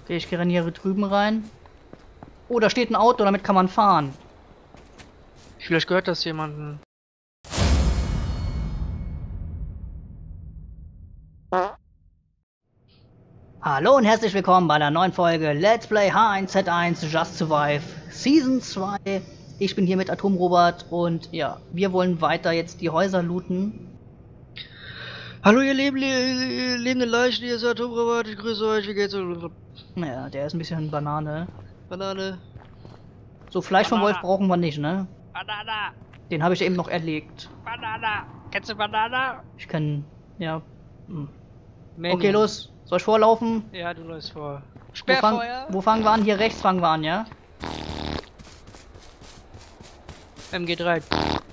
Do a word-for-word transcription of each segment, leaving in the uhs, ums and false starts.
Okay, ich gehe hier drüben rein. Oh, da steht ein Auto, damit kann man fahren. Vielleicht gehört das jemandem. Hallo und herzlich willkommen bei einer neuen Folge Let's Play H eins Z eins Just Survive Season zwei. Ich bin hier mit Atomrobot und ja, wir wollen weiter jetzt die Häuser looten. Hallo ihr leben, le lebende Leichen, ihr seid Atomrobot, ich grüße euch, wie geht's? Naja, der ist ein bisschen Banane. Banane. So, Fleisch vom Banana. Wolf brauchen wir nicht, ne? Banana. Den habe ich eben noch erlegt. Banana. Kennst du Banana? Ich kann, ja. Hm. Manny. Okay, los. Soll ich vorlaufen? Ja, du läufst vor. Wo, fang, Sperrfeuer. wo fangen wir an? Hier rechts fangen wir an, ja? M G drei.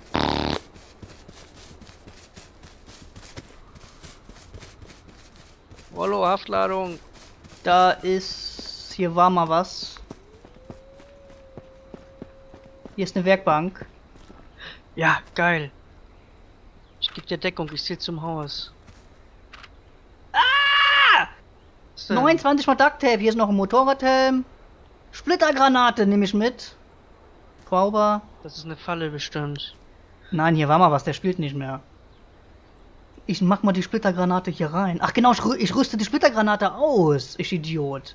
Rollo, Haftladung. Da ist... Hier war mal was. Hier ist eine Werkbank. Ja, geil. Ich geb dir Deckung, ich zieh zum Haus. Ah! Was denn? neunundzwanzig mal Ducktape. Hier ist noch ein Motorradhelm. Splittergranate nehme ich mit. Brauber. Das ist eine Falle bestimmt. Nein, hier war mal was. Der spielt nicht mehr. Ich mach mal die Splittergranate hier rein. Ach genau, ich, rü ich rüste die Splittergranate aus. Ich Idiot.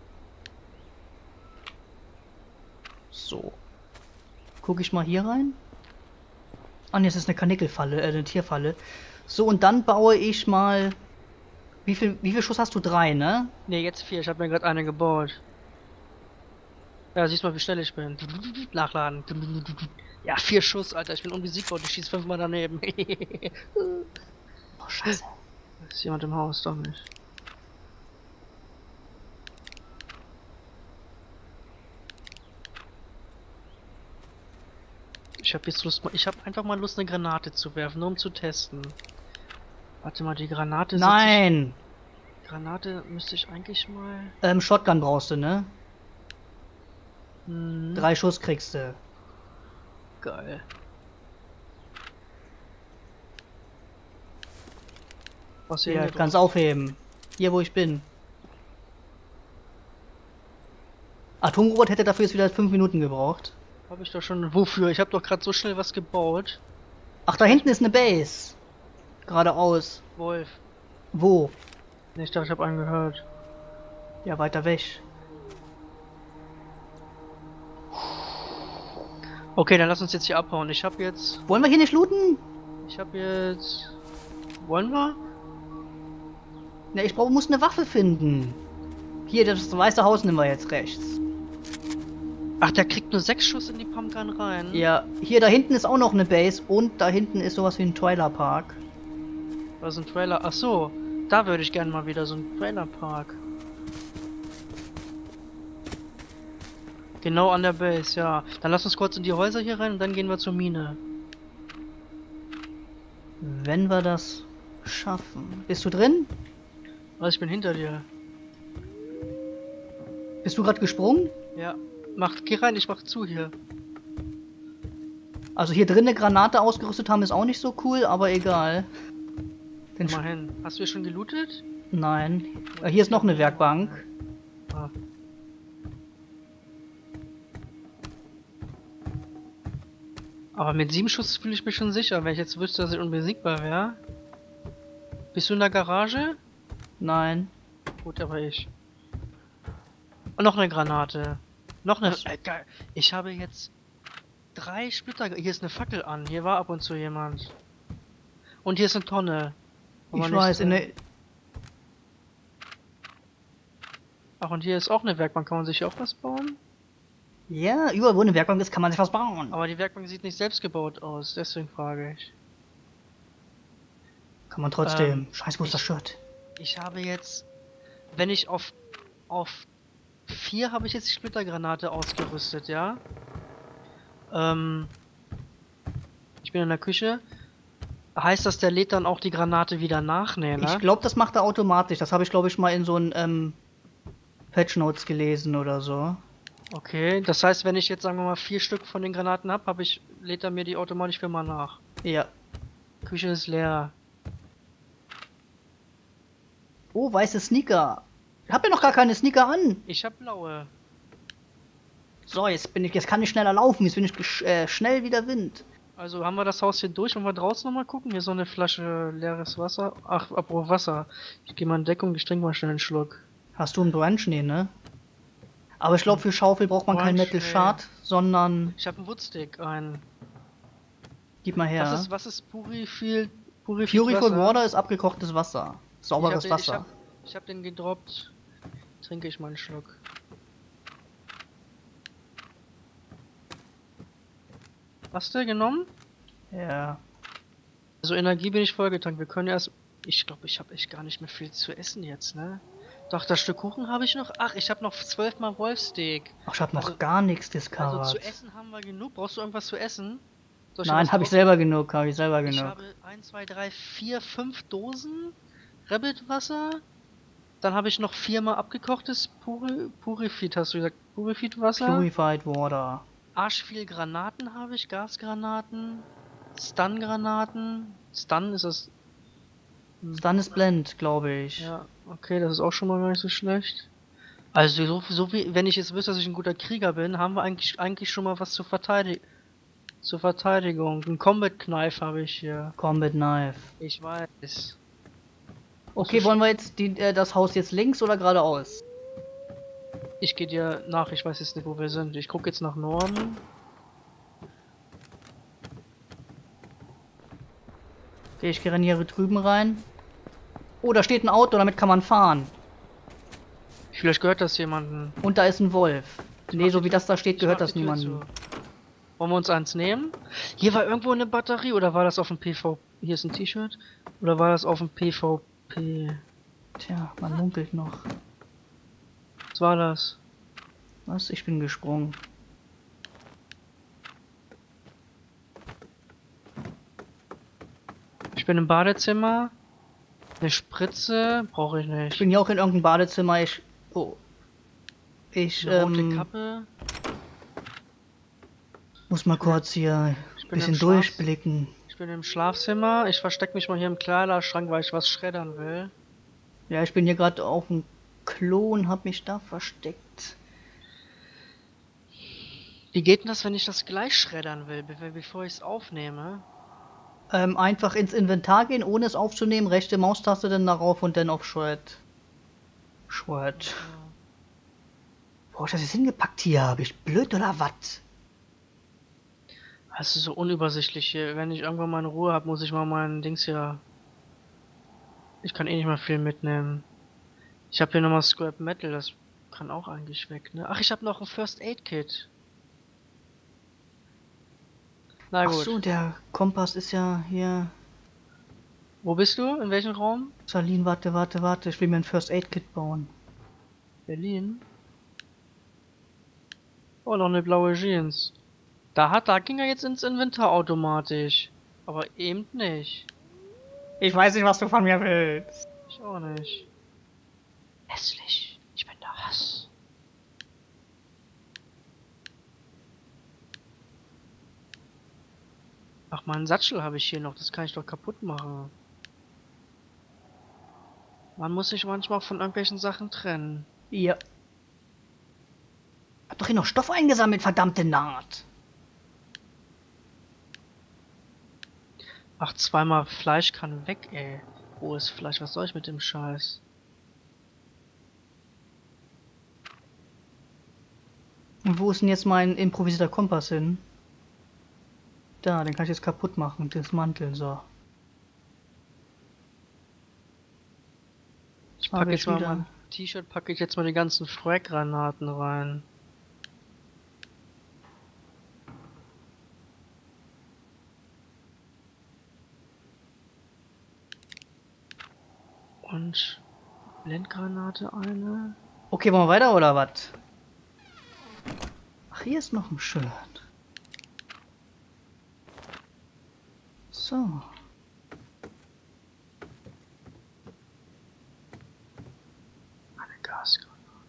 So. Guck ich mal hier rein. Ah ne, es ist eine Kanickelfalle, äh, eine Tierfalle. So, und dann baue ich mal... Wie viel, wie viel Schuss hast du? Drei, ne? Ne, jetzt vier, ich habe mir gerade eine gebaut. Ja, siehst mal, wie schnell ich bin. Nachladen. Ja, vier Schuss, Alter, ich bin unbesiegbar und ich schieß fünfmal daneben. Oh, scheiße. Ist jemand im Haus? Doch nicht. Ich habe jetzt Lust, ich habe einfach mal Lust, eine Granate zu werfen, nur um zu testen. Warte mal, die Granate... Nein! Ich, Granate müsste ich eigentlich mal... Ähm, Shotgun brauchst du, ne? Hm, Drei Schuss kriegst du. geil. Was Ja, kannst aufheben. Hier, wo ich bin. Atomrobot hätte dafür jetzt wieder fünf Minuten gebraucht. Habe ich doch schon... Wofür? Ich habe doch gerade so schnell was gebaut. Ach, da hinten ist eine Base. Geradeaus. Wolf. Wo? Ne, ich dachte, ich habe einen gehört. Ja, weiter weg. Okay, dann lass uns jetzt hier abhauen. Ich habe jetzt... Wollen wir hier nicht looten? Ich habe jetzt... Wollen wir? Ne, ich brauche, muss eine Waffe finden. Hier, das weiße Haus nehmen wir jetzt rechts. Ach, der kriegt nur sechs Schuss in die Pumpgun rein. Ja, hier da hinten ist auch noch eine Base und da hinten ist sowas wie ein Trailerpark. Was ist ein Trailer? Ach so, da würde ich gerne mal wieder so ein Trailerpark. Genau an der Base, ja. Dann lass uns kurz in die Häuser hier rein und dann gehen wir zur Mine. Wenn wir das schaffen. Bist du drin? Was, ich bin hinter dir. Bist du gerade gesprungen? Ja. Mach, geh rein, ich mach zu hier. Also hier drin eine Granate ausgerüstet haben ist auch nicht so cool, aber egal. Den Komm mal hin. Hast du hier schon gelootet? Nein. Äh, Hier ist noch eine Werkbank. Ah. Aber mit sieben Schuss fühle ich mich schon sicher, wenn ich jetzt wüsste, dass ich unbesiegbar wäre. Bist du in der Garage? Nein. Gut, aber ich. Und noch eine Granate. Noch eine... Äh, geil. Ich habe jetzt drei Splitter... Hier ist eine Fackel an. Hier war ab und zu jemand. Und hier ist eine Tonne. wo man Ich nicht weiß, in drin- der... Ach, und hier ist auch eine Werkbank. Kann man sich hier auch was bauen? Ja, überall wo eine Werkbank ist, kann man sich was bauen. Aber die Werkbank sieht nicht selbst gebaut aus. Deswegen frage ich. Kann man trotzdem. Ähm, Scheiß, wo ist das Shirt? Ich habe jetzt... Wenn ich auf... Auf... vier habe ich jetzt die Splittergranate ausgerüstet, ja? Ähm... Ich bin in der Küche. Heißt das, der lädt dann auch die Granate wieder nach? Nee, ne? Ich glaube, das macht er automatisch. Das habe ich, glaube ich, mal in so ein ähm, Patch Notes gelesen oder so. Okay, das heißt, wenn ich jetzt, sagen wir mal, vier Stück von den Granaten habe, habe ich, lädt er mir die automatisch für mal nach. Ja. Küche ist leer. Oh, weiße Sneaker. Ich hab ja noch gar keine Sneaker an. Ich hab blaue. So, jetzt bin ich, jetzt kann ich schneller laufen. Jetzt bin ich gesch- äh, schnell wie der Wind. Also haben wir das Haus hier durch, wollen wir draußen nochmal gucken? Hier so eine Flasche leeres Wasser. Ach, apropos Wasser. Ich gehe mal in Deckung, ich trinke mal schnell einen Schluck. Hast du einen Brunch? Nee, ne? Aber ich glaube, für Schaufel braucht man kein Brunch, Metal nee. Shard, sondern... Ich habe einen Woodstick, einen. Gib mal her. Was ist, was ist Purified? Purified Purified Wasser? Water ist abgekochtes Wasser. Sauberes ich hab, den- Wasser. Ich hab, ich hab den gedroppt. Trinke ich mal einen Schluck. Hast du genommen? Ja. Also Energie bin ich vollgetankt. Wir können erst... Ich glaube, ich habe echt gar nicht mehr viel zu essen jetzt, ne? Doch, das Stück Kuchen habe ich noch. Ach, ich habe noch zwölfmal Wolfsteak. Ach, ich hab noch Also- gar nichts Also discovered. zu essen haben wir genug. Brauchst du irgendwas zu essen? Soll Nein, was habe ich drauf- selber genug, habe ich selber Ich genug. habe eins, zwei, drei, vier, fünf Dosen Rabbit Wasser. Dann habe ich noch viermal abgekochtes Puri Purified, hast du gesagt? Purified Wasser. Purified Water. Arsch viel Granaten habe ich, Gasgranaten, Stun-Granaten. Stun ist das. Dann ist Blend, glaube ich. Ja, okay, das ist auch schon mal gar nicht so schlecht. Also so, so wie, wenn ich jetzt wüsste, dass ich ein guter Krieger bin, haben wir eigentlich eigentlich schon mal was zur Verteidigung. Zur Verteidigung. Ein Combat Knife habe ich hier. Combat Knife. Ich weiß. Okay, wollen wir jetzt die, äh, das Haus jetzt links oder geradeaus? Ich gehe dir nach, ich weiß jetzt nicht, wo wir sind. Ich gucke jetzt nach Norden. Okay, ich gehe hier drüben rein. Oh, da steht ein Auto, damit kann man fahren. Vielleicht gehört das jemandem. Und da ist ein Wolf. Nee, mach so die wie das da steht, Ich gehört mach das die Tür niemandem. zu. Wollen wir uns eins nehmen? Hier war irgendwo eine Batterie oder war das auf dem P V? Hier ist ein T-Shirt. Oder war das auf dem P V P? Tja, man munkelt noch. Was war das? Was? Ich bin gesprungen. Ich bin im Badezimmer. Eine Spritze brauche ich Ich nicht. bin hier auch in irgendeinem Badezimmer. Ich. Oh. Ich Eine rote ähm, Kappe. muss mal kurz hier ein Ich bin bisschen im Schlaf- durchblicken. Ich bin im Schlafzimmer. Ich verstecke mich mal hier im Kleiderschrank, weil ich was schreddern will. Ja, ich bin hier gerade auf dem Klo und hab mich da versteckt. Wie geht denn das, wenn ich das gleich schreddern will, be bevor ich es aufnehme? Ähm, einfach ins Inventar gehen, ohne es aufzunehmen. Rechte Maustaste dann darauf und dann auf Shred. Shred. Wo hab ich das jetzt hingepackt hier? Hab ich blöd oder was? Das ist so unübersichtlich hier. Wenn ich irgendwann mal in Ruhe habe, muss ich mal meinen Dings hier... Ich kann eh nicht mehr viel mitnehmen. Ich habe hier nochmal Scrap Metal, das kann auch eigentlich weg, ne? Ach, ich habe noch ein First Aid Kit. Na Ach gut. so, der Kompass ist ja hier. Wo bist du? In welchem Raum? Salin, warte, warte, warte. Ich will mir ein First Aid Kit bauen. Berlin. Oh, noch eine blaue Jeans. Da hat, da ging er jetzt ins Inventar automatisch. Aber eben nicht. Ich weiß nicht, was du von mir willst. Ich auch nicht. Hässlich. Ich bin der Hass. Ach, meinen Satschel habe ich hier noch. Das kann ich doch kaputt machen. Man muss sich manchmal von irgendwelchen Sachen trennen. Ja. Hab doch hier noch Stoff eingesammelt, verdammte Naht. Ach, zweimal Fleisch kann weg, ey. Wo ist Fleisch? Was soll ich mit dem Scheiß? Und wo ist denn jetzt mein improvisierter Kompass hin? Da, den kann ich jetzt kaputt machen. Dismanteln, so. Ich Hab packe ich jetzt mal wieder. mein T-Shirt, packe ich jetzt mal die ganzen Frag-Granaten rein. Und Blendgranate eine. Okay, wollen wir weiter oder was? Ach, hier ist noch ein Shirt. So. Eine Gasgranate.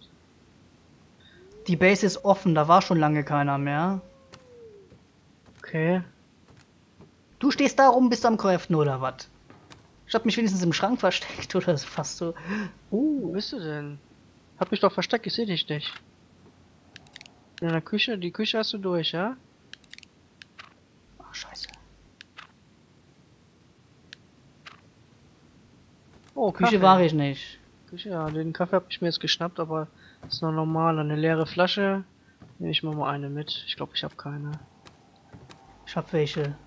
Die Base ist offen, da war schon lange keiner mehr. Okay. Du stehst da rum, bist am Craften oder was? Ich hab mich wenigstens im Schrank versteckt oder ist fast so. Wo Oh, bist du denn? Hab mich doch versteckt, ich sehe dich nicht. In der Küche, die Küche hast du durch, ja? Ach, scheiße. Oh, Küche Kaffee. war ich nicht. Küche, ja, den Kaffee habe ich mir jetzt geschnappt, aber ist noch normal. Eine leere Flasche. Nehme ich mal mal eine mit. Ich glaube, ich habe keine. Ich hab welche.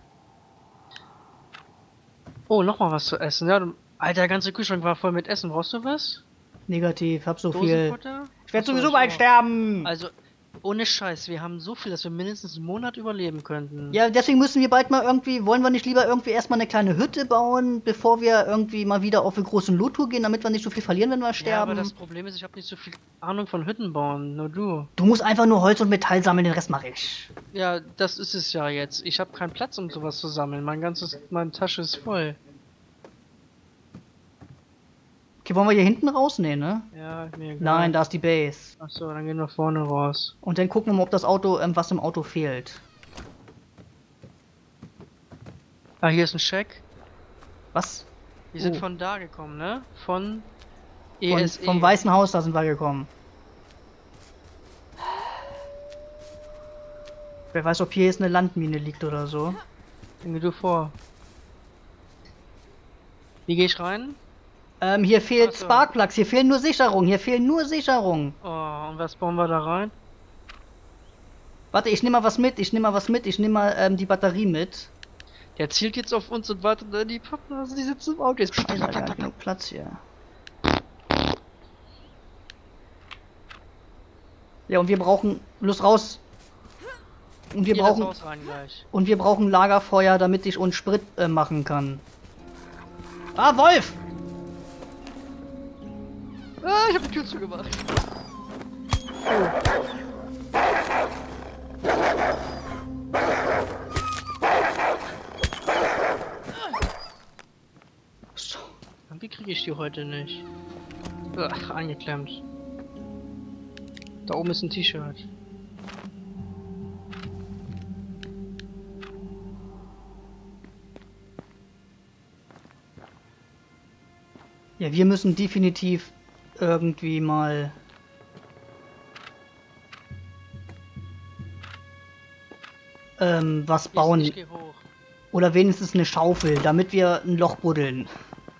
Oh, noch mal was zu essen. Ja, du, Alter, der ganze Kühlschrank war voll mit Essen. Brauchst du was? Negativ, hab so viel. Dosenfutter? Ich werde Achso, sowieso ich bald auch. sterben. Also, ohne Scheiß, wir haben so viel, dass wir mindestens einen Monat überleben könnten. Ja, deswegen müssen wir bald mal irgendwie, wollen wir nicht lieber irgendwie erstmal eine kleine Hütte bauen, bevor wir irgendwie mal wieder auf eine große Loottour gehen, damit wir nicht so viel verlieren, wenn wir Ja, sterben? aber das Problem ist, ich habe nicht so viel Ahnung von Hütten bauen, nur du. Du musst einfach nur Holz und Metall sammeln, den Rest mache ich. Ja, das ist es ja jetzt. Ich habe keinen Platz, um sowas zu sammeln. Mein ganzes, meine Tasche ist voll. Okay, wollen wir hier hinten raus? Nee, ne? Ja, mir egal. Nein, da ist die Base. Achso, dann gehen wir vorne raus. Und dann gucken wir mal, ob das Auto, ähm, was im Auto fehlt. Ah, hier ist ein Scheck. Was? Die sind Oh. von da gekommen, ne? Von Von, E S E. vom Weißen Haus, da sind wir gekommen. Wer weiß, ob hier jetzt eine Landmine liegt oder so. Geh du vor. Wie gehe ich rein? Ähm, hier fehlt Ach so. Sparkplugs, hier fehlen nur Sicherungen, hier fehlen nur Sicherungen. Oh, und was bauen wir da rein? Warte, ich nehme mal was mit, ich nehme mal was mit, ich nehme mal ähm, die Batterie mit. Der zielt jetzt auf uns und wartet in die Pappnase, die sitzt im Auto. Jetzt Scheiße, gar nicht genug Platz hier. Ja, und wir brauchen... Los raus! Und wir Geh das brauchen... Haus rein gleich. Und wir brauchen Lagerfeuer, damit ich uns Sprit äh, machen kann. Ah, Wolf! Ah, ich hab die Tür zugemacht. So. Wie kriege ich die heute nicht? Ach, angeklemmt. Da oben ist ein T-Shirt. Ja, wir müssen definitiv irgendwie mal... Ähm, was bauen. Ich, ich geh hoch. Oder wenigstens eine Schaufel, damit wir ein Loch buddeln.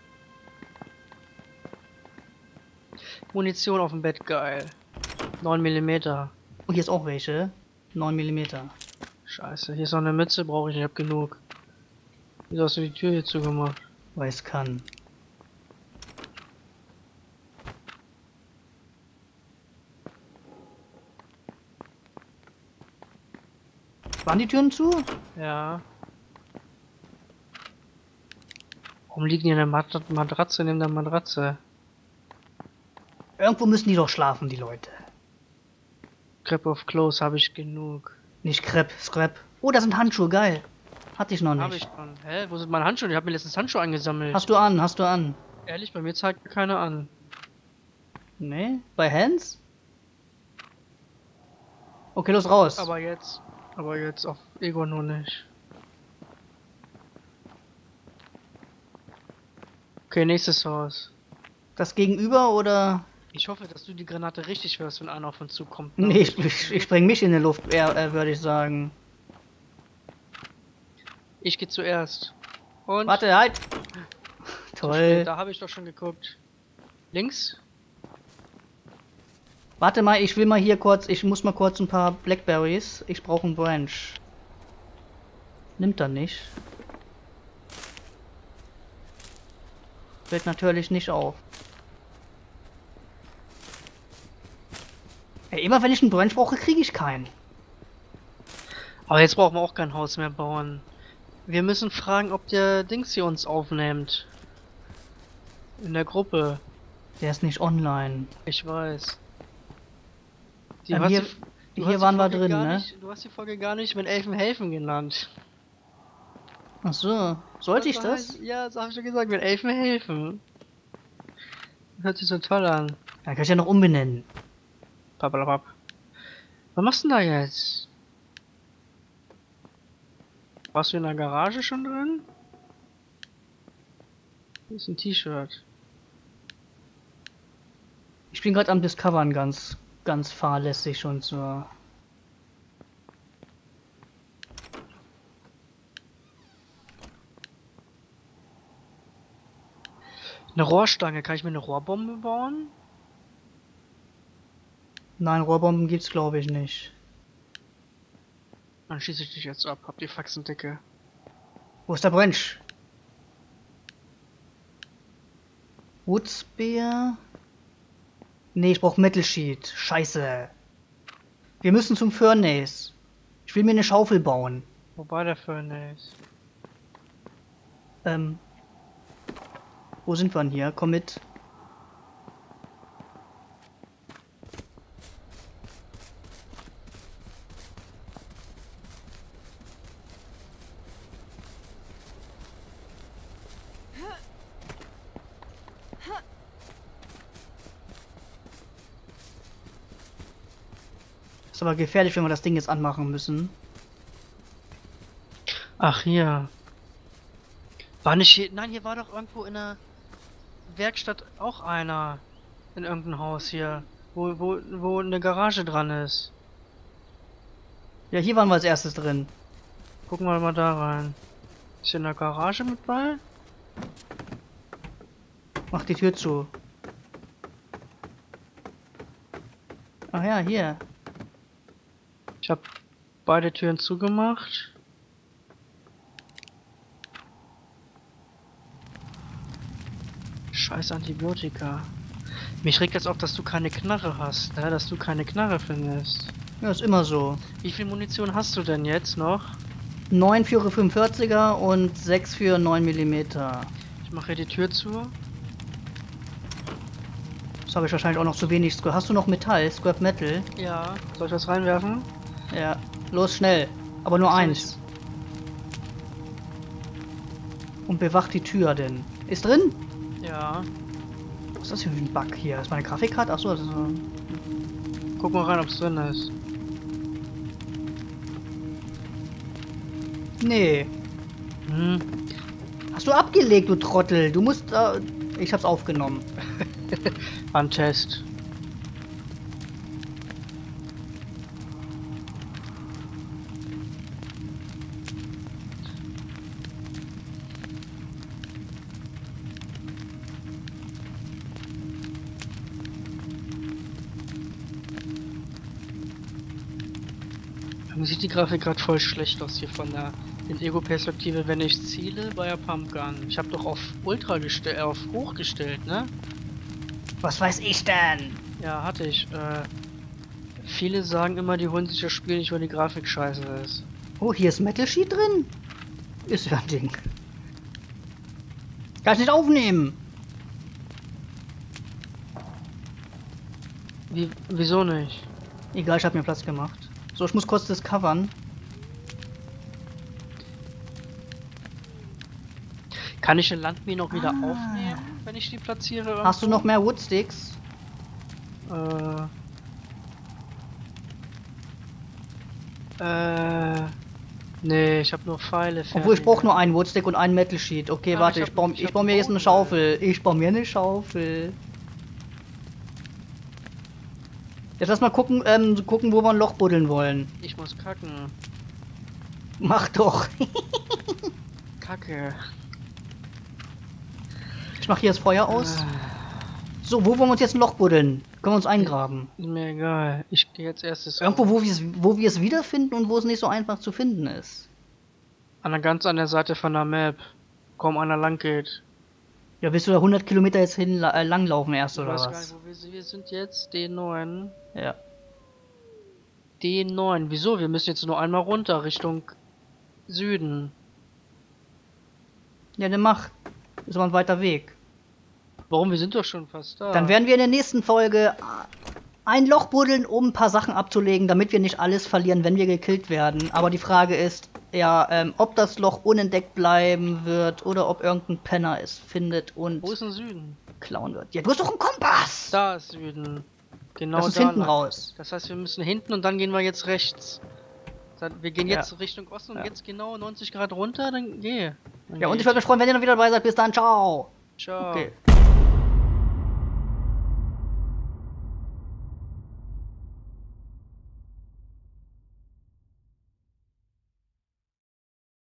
Munition auf dem Bett, geil. neun Millimeter. Oh, hier ist auch welche. neun Millimeter. Scheiße, hier ist noch eine Mütze, brauche ich, ich hab genug. Wieso hast du die Tür hier zugemacht? Weil es kann. Waren die Türen zu? Ja. Warum liegen hier eine Mat Matratze neben der Matratze? Irgendwo müssen die doch schlafen, die Leute. Crepe of Clothes habe ich genug. Nicht Crepe, Scrap. Oh, da sind Handschuhe, geil. Hatte ich noch Habe ich nicht. schon. Hä? Wo sind meine Handschuhe? Ich habe mir letztens Handschuhe eingesammelt. Hast du an, hast du an. Ehrlich, bei mir zeigt mir keiner an. Nee? Bei Hans? Okay, los raus. Aber jetzt. Aber jetzt auf Ego nur nicht. Okay, nächstes Haus. Das Gegenüber oder? Ich hoffe, dass du die Granate richtig hörst, wenn einer auf uns zukommt. Ne? Nee, ich, ich, ich spreng mich in die Luft, eher, äh, würde ich sagen. Ich gehe zuerst. Und. Warte, halt! Zu spät, Toll. Da habe ich doch schon geguckt. Links? Warte mal, ich will mal hier kurz, ich muss mal kurz ein paar Blackberries. Ich brauche einen Branch. Nimmt er nicht. Fällt natürlich nicht auf. Ey, immer wenn ich einen Branch brauche, kriege ich keinen. Aber jetzt brauchen wir auch kein Haus mehr bauen. Wir müssen fragen, ob der Dings hier uns aufnimmt. In der Gruppe. Der ist nicht online. Ich weiß. Die Ähm, hast hier die- du hier hast die waren wir Folge drin, gar ne? Nicht, du hast die Folge gar nicht mit Elfen helfen genannt. Ach so. Sollte ich war das? halt- Ja, das habe ich schon gesagt, mit Elfen helfen. Hört sich so toll an. Ja, kann ich ja noch umbenennen. Pappalapapp. Was machst du denn da jetzt? Warst du in der Garage schon drin? Hier ist ein T-Shirt. Ich bin gerade am Discovern ganz, ganz fahrlässig und so. Eine Rohrstange, kann ich mir eine Rohrbombe bauen? Nein, Rohrbomben gibt's glaube ich nicht. Dann schieße ich dich jetzt ab, hab die Faxen dicke. Wo ist der Branch? Woodspear? Nee, ich brauch Metal Sheet. Scheiße. Wir müssen zum Furnace. Ich will mir eine Schaufel bauen. Wobei der Furnace? Ähm. Wo sind wir denn hier? Komm mit. Ist aber gefährlich, wenn wir das Ding jetzt anmachen müssen. Ach, hier. War nicht hier... Nein, hier war doch irgendwo in der Werkstatt auch einer. In irgendeinem Haus hier. Wo, wo, wo eine Garage dran ist. Ja, hier waren wir als erstes drin. Gucken wir mal da rein. Ist hier in der Garage mit bei? Mach die Tür zu. Ach ja, hier. Ich habe beide Türen zugemacht. Scheiß Antibiotika. Mich regt jetzt auf, dass du keine Knarre hast, ne? Dass du keine Knarre findest. Ja, ist immer so. Wie viel Munition hast du denn jetzt noch? neun für ihre fünfundvierziger und sechs für neun Millimeter. Ich mache hier die Tür zu. Das habe ich wahrscheinlich auch noch zu wenig. Scrap. Hast du noch Metall? Scrap Metal? Ja. Soll ich das reinwerfen? Ja. Los, schnell. Aber nur Was soll eins. Und bewacht die Tür denn. Ist drin? Ja. Was ist das hier für ein Bug hier? Ist meine Grafikkarte? Achso, das ist so. Guck mal rein, ob es drin ist. Nee. Hm. Hast du abgelegt, du Trottel? Du musst. Äh, ich hab's aufgenommen. War ein Test. Mir sieht die Grafik gerade voll schlecht aus hier von der Ego-Perspektive, wenn ich ziele bei der Pumpgun. Ich habe doch auf Ultra gestellt, auf hoch gestellt, ne? Was weiß ich denn? Ja, hatte ich. Äh, viele sagen immer, die holen sich das Spiel nicht, weil die Grafik scheiße ist. Oh, hier ist Metal Sheet drin? Ist ja ein Ding. Kann ich nicht aufnehmen. Wie, wieso nicht? Egal, ich habe mir Platz gemacht. So, ich muss kurz das covern. Kann ich den Landmine noch wieder Ah. aufnehmen, wenn ich die platziere? Irgendwo? Hast du noch mehr Woodsticks? Äh. Äh. Nee, ich habe nur Pfeile. Obwohl, ich brauche nur einen Woodstick und einen Metal Sheet. Okay, Ah, warte, ich ich, hab- baue, ich ich hab baue mir jetzt eine Boden. Schaufel. Ich baue mir eine Schaufel. Jetzt lass mal gucken, ähm, gucken, wo wir ein Loch buddeln wollen. Ich muss kacken. Mach doch. Kacke. Ich mach hier das Feuer aus. Ah, So, wo wollen wir uns jetzt ein Loch buddeln? Können wir uns eingraben? ist mir egal. Ich gehe jetzt erstes Irgendwo, wo wir es wo wir es wiederfinden und wo es nicht so einfach zu finden ist. an der ganz an der Seite von der Map. Kaum einer lang geht. Ja, willst du da hundert Kilometer jetzt hin äh, langlaufen erst Ich oder weiß gar was? nicht, wo wir sind. Wir sind jetzt D neun. Ja. D neun. Wieso? Wir müssen jetzt nur einmal runter Richtung Süden. Ja, dann mach. Ist aber ein weiter Weg. Warum? Wir sind doch schon fast da. Dann werden wir in der nächsten Folge ein Loch buddeln, um ein paar Sachen abzulegen, damit wir nicht alles verlieren, wenn wir gekillt werden. Aber die Frage ist, ja, ähm, ob das Loch unentdeckt bleiben wird oder ob irgendein Penner es findet und Wo ist denn Süden? klauen wird. Ja, du hast doch einen Kompass! Da ist Süden. Genau Lass uns da hinten lang. raus. Das heißt, wir müssen hinten und dann gehen wir jetzt rechts. Das heißt, wir gehen Ja. jetzt Richtung Osten und Ja. jetzt genau neunzig Grad runter, dann geh. Dann Ja, und geh ich würde mich freuen, wenn ihr noch wieder dabei seid. Bis dann, ciao! Ciao. Okay.